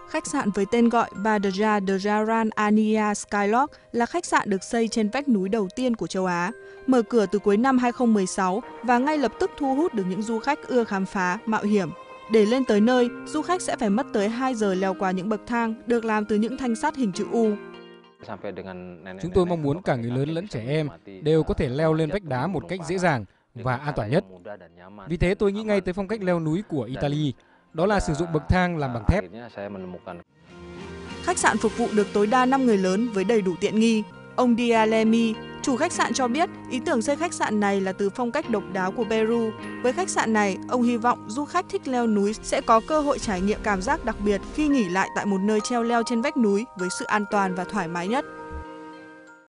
Khách sạn với tên gọi Badja Dejaran Ania Skylodge là khách sạn được xây trên vách núi đầu tiên của châu Á, mở cửa từ cuối năm 2016 và ngay lập tức thu hút được những du khách ưa khám phá, mạo hiểm. Để lên tới nơi, du khách sẽ phải mất tới 2 giờ leo qua những bậc thang được làm từ những thanh sắt hình chữ U. Chúng tôi mong muốn cả người lớn lẫn trẻ em đều có thể leo lên vách đá một cách dễ dàng và an toàn nhất. Vì thế tôi nghĩ ngay tới phong cách leo núi của Italy, đó là sử dụng bậc thang làm bằng thép. Khách sạn phục vụ được tối đa 5 người lớn với đầy đủ tiện nghi. Ông Dialemi, chủ khách sạn cho biết ý tưởng xây khách sạn này là từ phong cách độc đáo của Peru. Với khách sạn này, ông hy vọng du khách thích leo núi sẽ có cơ hội trải nghiệm cảm giác đặc biệt khi nghỉ lại tại một nơi treo leo trên vách núi với sự an toàn và thoải mái nhất.